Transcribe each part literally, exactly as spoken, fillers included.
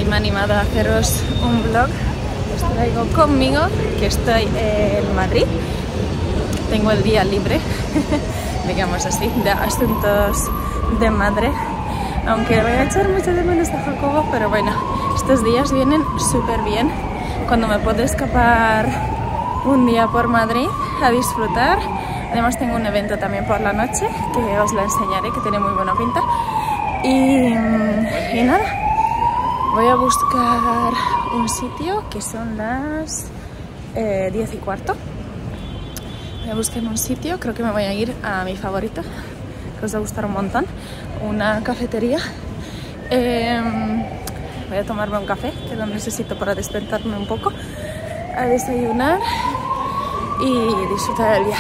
me he animado a haceros un vlog. Os traigo conmigo que estoy en Madrid. Tengo el día libre, digamos así, de asuntos de madre. Aunque voy a echar mucho de menos a Jacobo, pero bueno, estos días vienen súper bien. Cuando me puedo escapar un día por Madrid a disfrutar. Además tengo un evento también por la noche que os lo enseñaré, que tiene muy buena pinta. Y, y nada, voy a buscar un sitio que son las eh, diez y cuarto. Voy a buscar un sitio, creo que me voy a ir a mi favorito, que os va a gustar un montón, una cafetería. Eh, voy a tomarme un café, que lo necesito para despertarme un poco, a desayunar y disfrutar del día.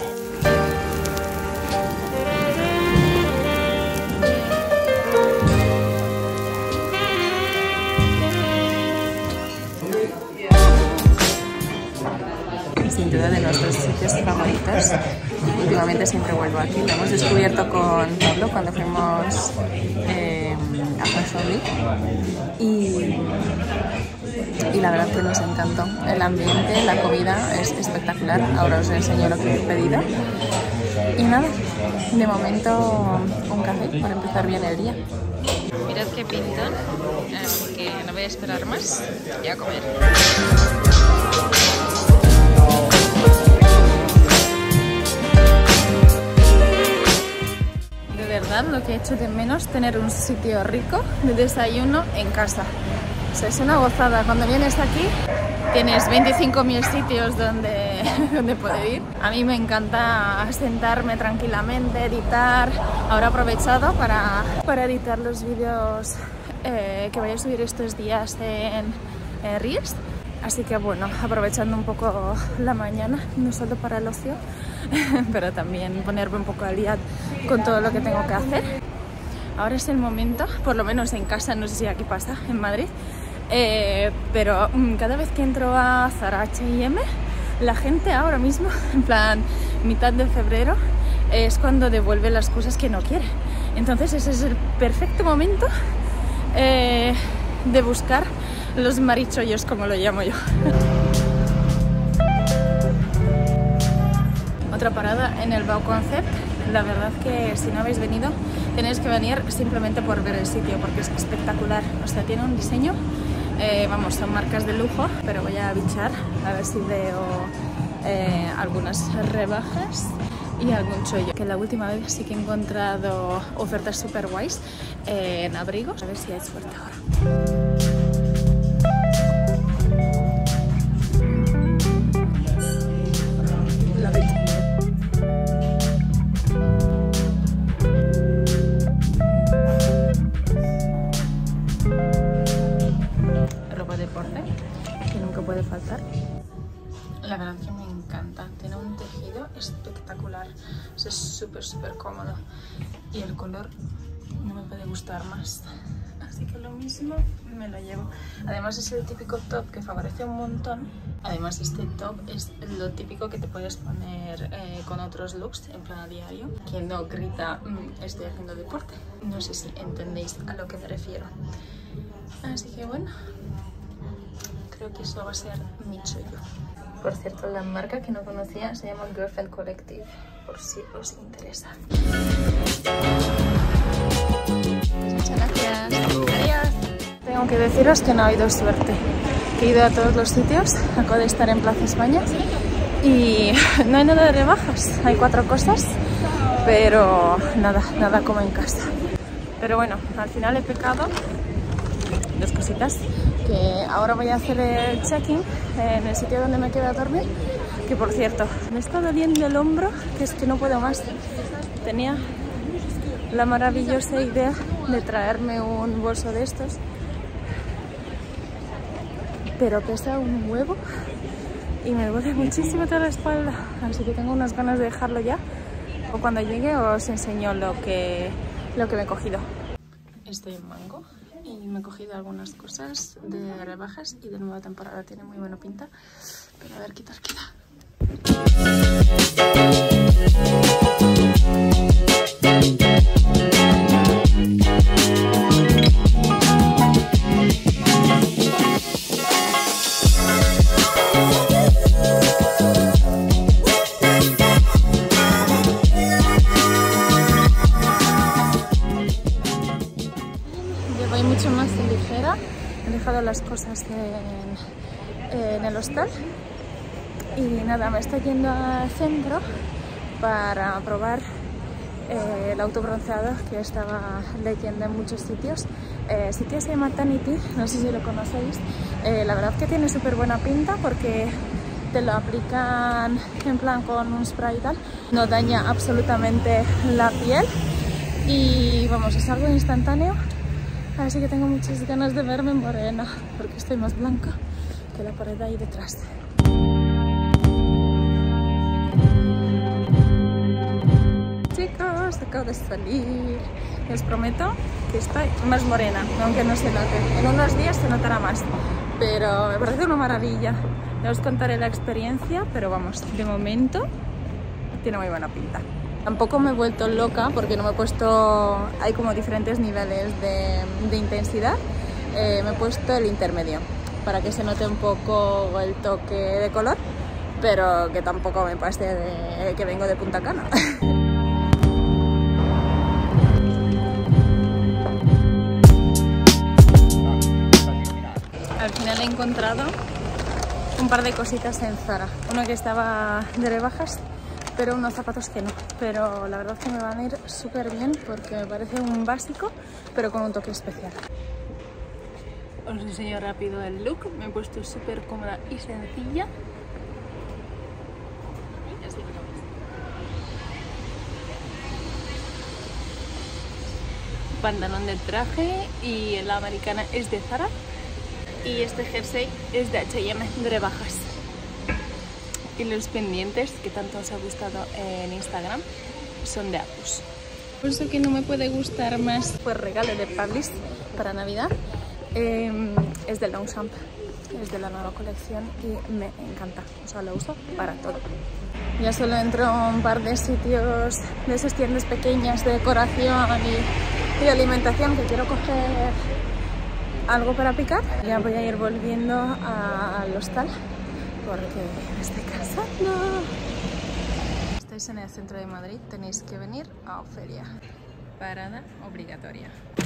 Sin duda de nuestros sitios favoritos. Últimamente siempre vuelvo aquí. Lo hemos descubierto con Pablo cuando fuimos eh, a Fashion Week y, y la verdad que nos encantó. El ambiente, la comida es espectacular. Ahora os enseño lo que he pedido. Y nada, de momento un café para empezar bien el día. Mirad qué pintan, así que no voy a esperar más y a comer. Lo que he hecho de menos, tener un sitio rico de desayuno en casa. O sea, es una gozada. Cuando vienes aquí tienes veinticinco mil sitios donde, donde poder ir. A mí me encanta sentarme tranquilamente, editar. Ahora he aprovechado para, para editar los vídeos eh, que voy a subir estos días en, en Reels. Así que bueno, aprovechando un poco la mañana, no solo para el ocio, pero también ponerme un poco al día con todo lo que tengo que hacer. Ahora es el momento, por lo menos en casa, no sé si aquí pasa, en Madrid, eh, pero cada vez que entro a Zara, H y M, la gente ahora mismo, en plan mitad de febrero, es cuando devuelve las cosas que no quiere. Entonces ese es el perfecto momento eh, de buscar los marichollos, como lo llamo yo. Otra parada en el Bau Concept. La verdad que si no habéis venido tenéis que venir simplemente por ver el sitio porque es espectacular. O sea, tiene un diseño, eh, vamos, son marcas de lujo, pero voy a bichar a ver si veo eh, algunas rebajas y algún chollo. Que la última vez sí que he encontrado ofertas super guays eh, en abrigos. A ver si hay suerte ahora. Puede faltar. La verdad que me encanta, tiene un tejido espectacular, es súper súper cómodo y el color no me puede gustar más, así que lo mismo me lo llevo. Además es el típico top que favorece un montón. Además este top es lo típico que te puedes poner eh, con otros looks en plan a diario, que no grita mmm, estoy haciendo deporte. No sé si entendéis a lo que me refiero, así que bueno, creo que eso va a ser mi chollo. Por cierto, la marca que no conocía se llama Girlfriend Collective, por si os interesa. Muchas gracias. Adiós. Tengo que deciros que no ha habido suerte. He ido a todos los sitios, acabo de estar en Plaza España y no hay nada de rebajas. Hay cuatro cosas, pero nada, nada como en casa. Pero bueno, al final he pecado. Dos cositas, que ahora voy a hacer el check-in en el sitio donde me quedo a dormir, que por cierto, me está doliendo el hombro, que es que no puedo más. Tenía la maravillosa idea de traerme un bolso de estos, pero pesa un huevo y me duele muchísimo toda la espalda, así que tengo unas ganas de dejarlo ya, o cuando llegue os enseño lo que, lo que me he cogido. Estoy en Mango y me he cogido algunas cosas de rebajas y de nueva temporada, tiene muy buena pinta, pero a ver qué tal queda. he dejado las cosas en, en el hostal y nada, me estoy yendo al centro para probar eh, el autobronceado que estaba leyendo en muchos sitios. El sitio se llama Tanity, no sé si lo conocéis. Eh, la verdad que tiene súper buena pinta porque te lo aplican en plan con un spray y tal, no daña absolutamente la piel y vamos, es algo instantáneo, así que tengo muchas ganas de verme morena porque estoy más blanca que la pared ahí detrás. Chicos, acabo de salir y os prometo que estoy más morena, aunque no se note, en unos días se notará más, pero me parece una maravilla. Ya os contaré la experiencia, pero vamos, de momento tiene muy buena pinta. Tampoco me he vuelto loca porque no me he puesto, hay como diferentes niveles de, de intensidad. Eh, me he puesto el intermedio para que se note un poco el toque de color, pero que tampoco me pase de que vengo de Punta Cana. Al final he encontrado un par de cositas en Zara, uno que estaba de rebajas, pero unos zapatos que no, pero la verdad es que me van a ir súper bien porque me parece un básico, pero con un toque especial. Os enseño rápido el look, me he puesto súper cómoda y sencilla. Y así lo veis. Pantalón de traje y la americana es de Zara. Y este jersey es de H y M de rebajas. Y los pendientes que tanto os ha gustado en Instagram son de Apus. Por eso que no me puede gustar más, pues regalo de Parlis para Navidad. Eh, es de Longchamp, es de la nueva colección y me encanta. O sea, lo uso para todo. Ya solo entro a un par de sitios de esas tiendas pequeñas de decoración y, y alimentación que quiero coger algo para picar. Ya voy a ir volviendo al hostal porque me estoy cansando. Si estáis en el centro de Madrid tenéis que venir a Ofelia. Parada obligatoria.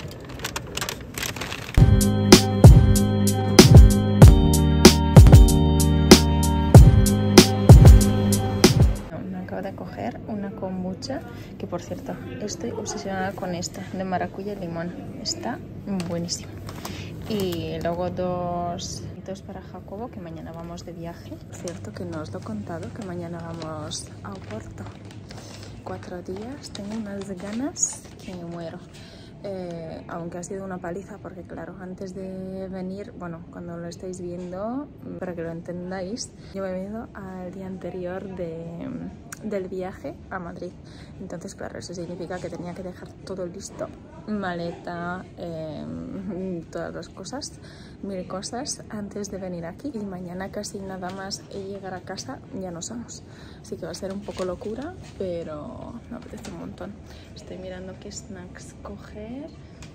Me acabo de coger una kombucha que, por cierto, estoy obsesionada con esta de maracuyá y limón. Está buenísimo. Y luego dos dos para Jacobo, que mañana vamos de viaje. Cierto que no os lo he contado, que mañana vamos a Oporto. Cuatro días, tengo unas ganas que me muero. Eh, aunque ha sido una paliza, porque claro, antes de venir, bueno, cuando lo estáis viendo, para que lo entendáis, yo he venido al día anterior de, del viaje a Madrid. Entonces, claro, eso significa que tenía que dejar todo listo, maleta, eh, todas las cosas, mil cosas, antes de venir aquí. Y mañana casi nada más llegar a casa ya nos vamos. Así que va a ser un poco locura, pero me apetece un montón. Estoy mirando qué snacks coger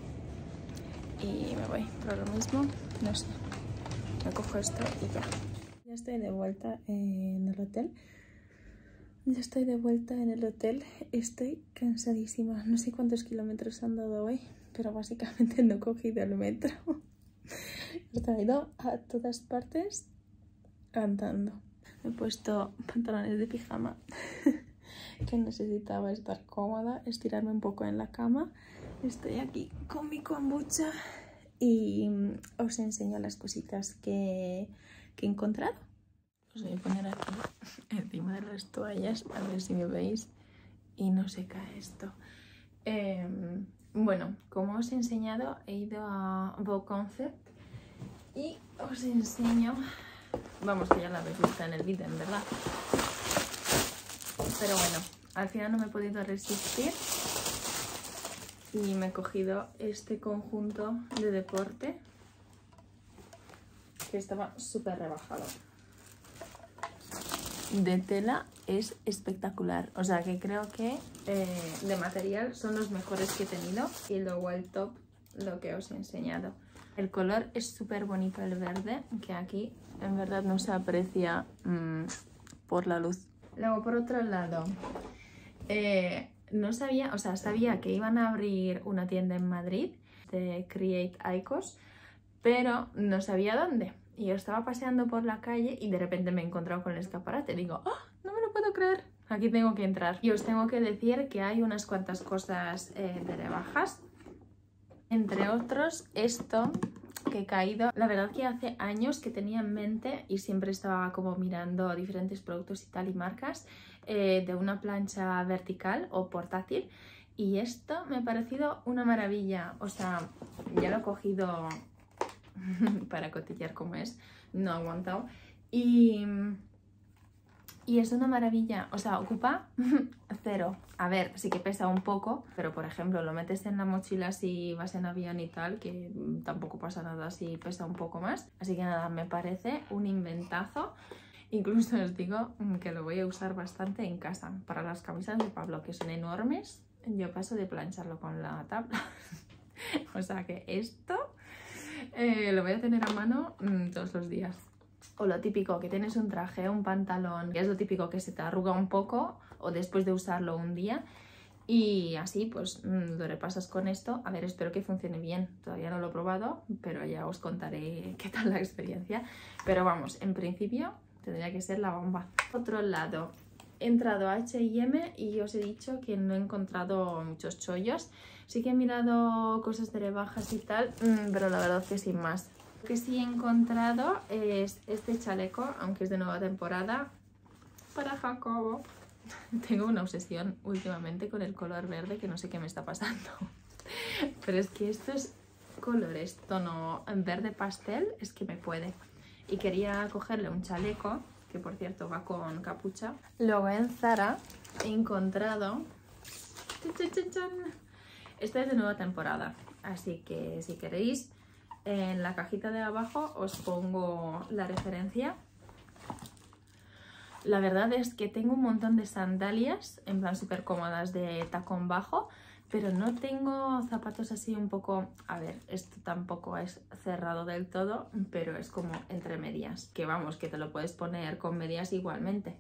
y me voy. Pero lo mismo, no sé, me cojo esto y ya. Ya estoy de vuelta en el hotel. Ya estoy de vuelta en el hotel. Estoy cansadísima. No sé cuántos kilómetros han dado hoy, pero básicamente no he cogido el metro. He ido a todas partes andando. Me he puesto pantalones de pijama que necesitaba estar cómoda, estirarme un poco en la cama. Estoy aquí con mi kombucha y os enseño las cositas que, que he encontrado. Os voy a poner aquí encima de las toallas a ver si me veis y no se cae esto. Eh, bueno, como os he enseñado, he ido a Vogue Concept y os enseño... Vamos, que ya la habéis visto en el vídeo, en verdad. Pero bueno, al final no me he podido resistir y me he cogido este conjunto de deporte que estaba súper rebajado. De tela es espectacular, o sea que creo que eh, de material son los mejores que he tenido. Y luego el top, lo que os he enseñado. El color es súper bonito, el verde, que aquí en verdad no se aprecia mmm, por la luz. Luego, por otro lado, eh, no sabía, o sea, sabía que iban a abrir una tienda en Madrid de Create Icos, pero no sabía dónde. Y yo estaba paseando por la calle y de repente me he encontrado con el escaparate. Digo, ¡oh, no me lo puedo creer! Aquí tengo que entrar. Y os tengo que decir que hay unas cuantas cosas eh, de rebajas. Entre otros, esto que he caído. La verdad que hace años que tenía en mente y siempre estaba como mirando diferentes productos y tal y marcas eh, de una plancha vertical o portátil. Y esto me ha parecido una maravilla. O sea, ya lo he cogido para cotillear como es, no ha aguantado y, y es una maravilla, o sea, ocupa cero. A ver, sí que pesa un poco, pero por ejemplo lo metes en la mochila si vas en avión y tal, que tampoco pasa nada si pesa un poco más, así que nada, me parece un inventazo. Incluso os digo que lo voy a usar bastante en casa para las camisas de Pablo, que son enormes. Yo paso de plancharlo con la tabla o sea que esto Eh, lo voy a tener a mano mmm, todos los días. O lo típico, que tienes un traje, un pantalón, que es lo típico que se te arruga un poco o después de usarlo un día y así pues mmm, lo repasas con esto. A ver, espero que funcione bien. Todavía no lo he probado, pero ya os contaré qué tal la experiencia. Pero vamos, en principio tendría que ser la bomba. Otro lado, he entrado a H y M y os he dicho que no he encontrado muchos chollos. Sí que he mirado cosas de rebajas y tal, pero la verdad que sin más. Lo que sí he encontrado es este chaleco, aunque es de nueva temporada, para Jacobo. Tengo una obsesión últimamente con el color verde que no sé qué me está pasando. Pero es que estos colores, tono verde pastel, es que me puede. Y quería cogerle un chaleco, que por cierto va con capucha. Luego en Zara he encontrado... Esta es de nueva temporada, así que si queréis, en la cajita de abajo os pongo la referencia. La verdad es que tengo un montón de sandalias, en plan súper cómodas de tacón bajo, pero no tengo zapatos así un poco... A ver, esto tampoco es cerrado del todo, pero es como entre medias, que vamos, que te lo puedes poner con medias igualmente.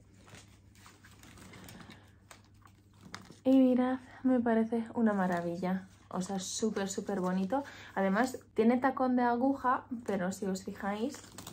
Y mirad, me parece una maravilla, o sea, súper súper bonito. Además tiene tacón de aguja, pero si os fijáis,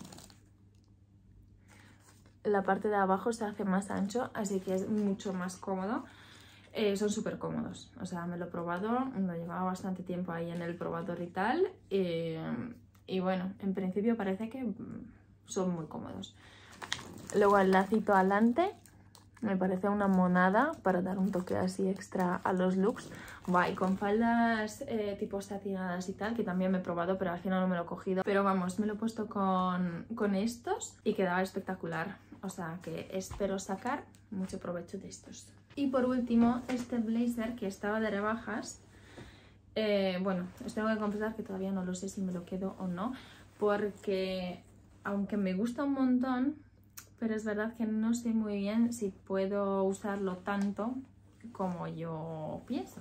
la parte de abajo se hace más ancho, así que es mucho más cómodo. Eh, son súper cómodos, o sea, me lo he probado, lo llevaba bastante tiempo ahí en el probador y tal, eh, y bueno, en principio parece que son muy cómodos. Luego el lacito adelante. Me parece una monada para dar un toque así extra a los looks. Guay, con faldas eh, tipo satinadas y tal, que también me he probado, pero al final no me lo he cogido. Pero vamos, me lo he puesto con, con estos y quedaba espectacular. O sea que espero sacar mucho provecho de estos. Y por último, este blazer que estaba de rebajas. Eh, bueno, os tengo que confesar que todavía no lo sé si me lo quedo o no, porque aunque me gusta un montón... pero es verdad que no sé muy bien si puedo usarlo tanto como yo pienso.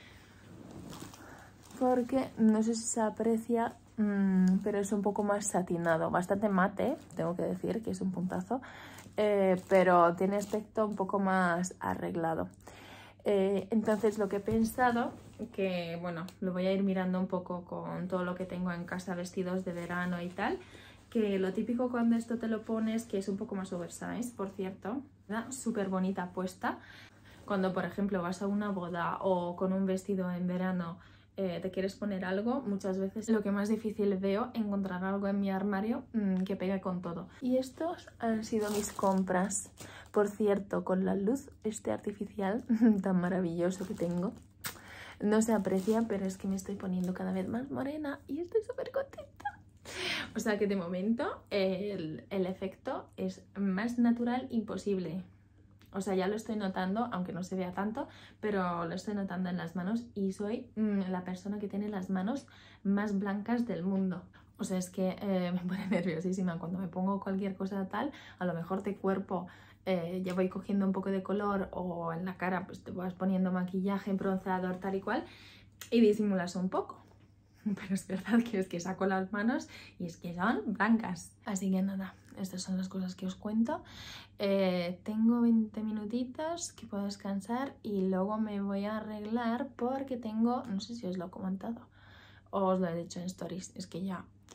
Porque no sé si se aprecia, mmm, pero es un poco más satinado. Bastante mate, tengo que decir que es un puntazo. Eh, pero tiene aspecto un poco más arreglado. Eh, entonces lo que he pensado, que bueno, lo voy a ir mirando un poco con todo lo que tengo en casa, vestidos de verano y tal. Que lo típico cuando esto te lo pones, que es un poco más oversize, por cierto, súper bonita puesta. Cuando, por ejemplo, vas a una boda o con un vestido en verano eh, te quieres poner algo, muchas veces lo que más difícil veo es encontrar algo en mi armario mmm, que pegue con todo. Y estos han sido mis compras. Por cierto, con la luz este artificial tan maravilloso que tengo, no se aprecia, pero es que me estoy poniendo cada vez más morena y estoy súper contenta. O sea que de momento el, el efecto es más natural imposible. O sea, ya lo estoy notando, aunque no se vea tanto, pero lo estoy notando en las manos y soy mmm, la persona que tiene las manos más blancas del mundo. O sea, es que eh, me pone nerviosísima cuando me pongo cualquier cosa tal, a lo mejor de cuerpo eh, ya voy cogiendo un poco de color o en la cara pues te vas poniendo maquillaje, bronceador, tal y cual y disimulas un poco. Pero es verdad que es que saco las manos y es que son blancas. Así que nada, estas son las cosas que os cuento. Eh, tengo veinte minutitos que puedo descansar y luego me voy a arreglar porque tengo, no sé si os lo he comentado o os lo he dicho en stories, es que ya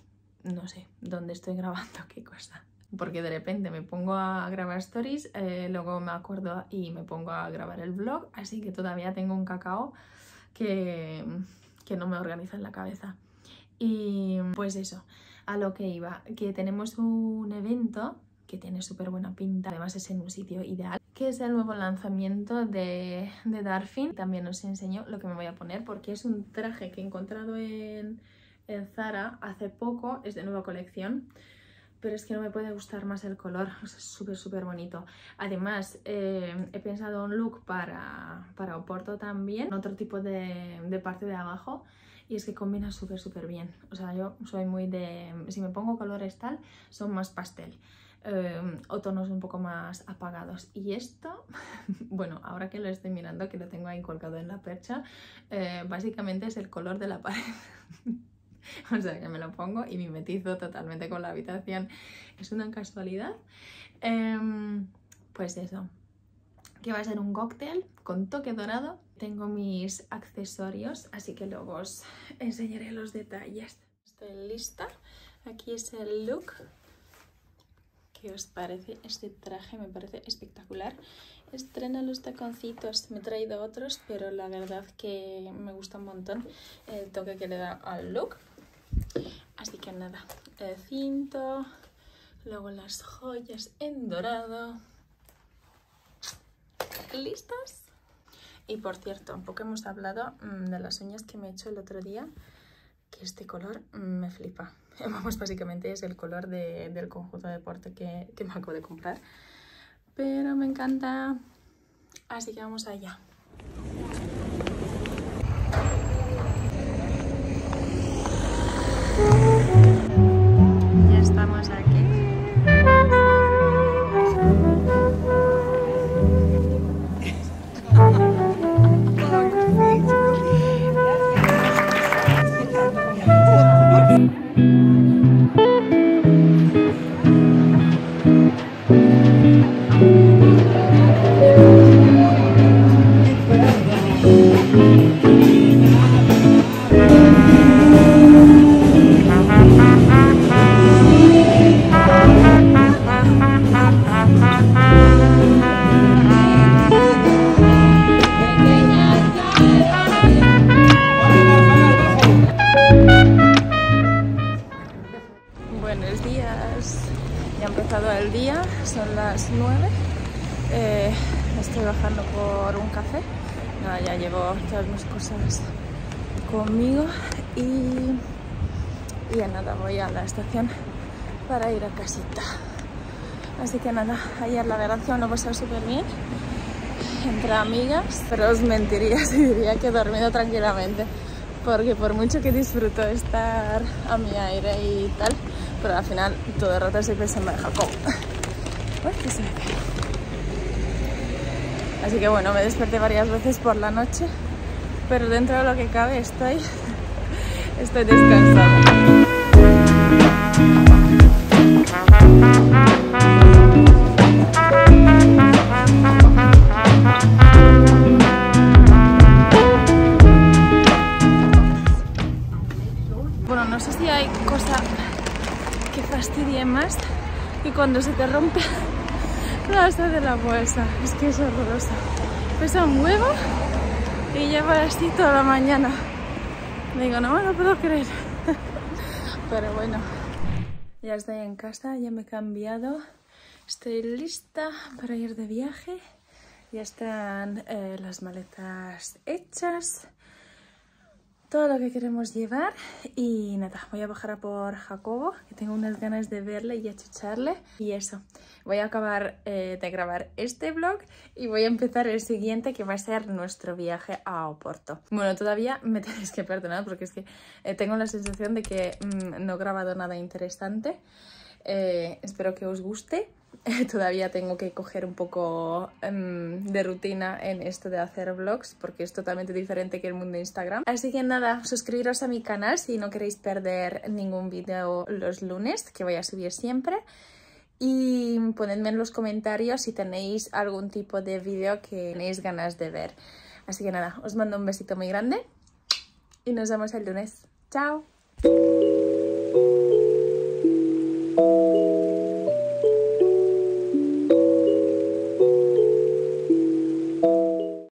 no sé dónde estoy grabando qué cosa. Porque de repente me pongo a grabar stories, eh, luego me acuerdo y me pongo a grabar el vlog, así que todavía tengo un cacao que, que no me organiza en la cabeza. Y pues eso, a lo que iba, que tenemos un evento que tiene súper buena pinta, además es en un sitio ideal, que es el nuevo lanzamiento de, de Darfin. También os enseño lo que me voy a poner porque es un traje que he encontrado en, en Zara hace poco, es de nueva colección. Pero es que no me puede gustar más el color, es súper súper bonito. Además, eh, he pensado un look para, para Oporto también, otro tipo de, de parte de abajo, y es que combina súper súper bien. O sea, yo soy muy de... si me pongo colores tal, son más pastel. Eh, o tonos un poco más apagados. Y esto, bueno, ahora que lo estoy mirando, que lo tengo ahí colgado en la percha, eh, básicamente es el color de la pared. O sea que me lo pongo y mimetizo totalmente con la habitación. Es una casualidad. Eh, pues eso, que va a ser un cóctel con toque dorado. Tengo mis accesorios, así que luego os enseñaré los detalles. Estoy lista. Aquí es el look. ¿Qué os parece? Este traje me parece espectacular. Estreno los taconcitos. Me he traído otros, pero la verdad que me gusta un montón el toque que le da al look. Así que nada, el cinto, luego las joyas en dorado. ¿Listos? Y por cierto, un poco hemos hablado mmm, de las uñas que me he hecho el otro día, que este color mmm, me flipa. Vamos, básicamente es el color de, del conjunto de deporte que, que me acabo de comprar. Pero me encanta. Así que vamos allá. Ya estamos aquí. Buenos días, ya ha empezado el día, son las nueve, eh, estoy bajando por un café. Nada, ya llevo todas mis cosas conmigo y, y ya nada, voy a la estación para ir a casita. Así que nada, ayer la verdad que me lo he pasado súper bien entre amigas, pero os mentiría si diría que he dormido tranquilamente, porque por mucho que disfruto de estar a mi aire y tal, pero al final todo el rato siempre se me deja como... Uy, que se me cae. Así que bueno, me desperté varias veces por la noche, pero dentro de lo que cabe estoy, estoy descansada. Bueno, no sé si hay cosa que fastidie más que cuando se te rompe la asa de la bolsa. Es que es horroroso. Pesa un huevo y lleva así toda la mañana. Digo, no me lo puedo creer. Pero bueno, ya estoy en casa, ya me he cambiado. Estoy lista para ir de viaje. Ya están eh, las maletas hechas. Todo lo que queremos llevar y nada, voy a bajar a por Jacobo, que tengo unas ganas de verle y achucharle. Y eso, voy a acabar eh, de grabar este vlog y voy a empezar el siguiente, que va a ser nuestro viaje a Oporto. Bueno, todavía me tenéis que perdonar porque es que eh, tengo la sensación de que mmm, no he grabado nada interesante. Eh, espero que os guste. Todavía tengo que coger un poco um, de rutina en esto de hacer vlogs, porque es totalmente diferente que el mundo de Instagram. Así que nada, suscribiros a mi canal si no queréis perder ningún vídeo los lunes, que voy a subir siempre. Y ponedme en los comentarios si tenéis algún tipo de vídeo que tenéis ganas de ver. Así que nada, os mando un besito muy grande y nos vemos el lunes. ¡Chao! Bye.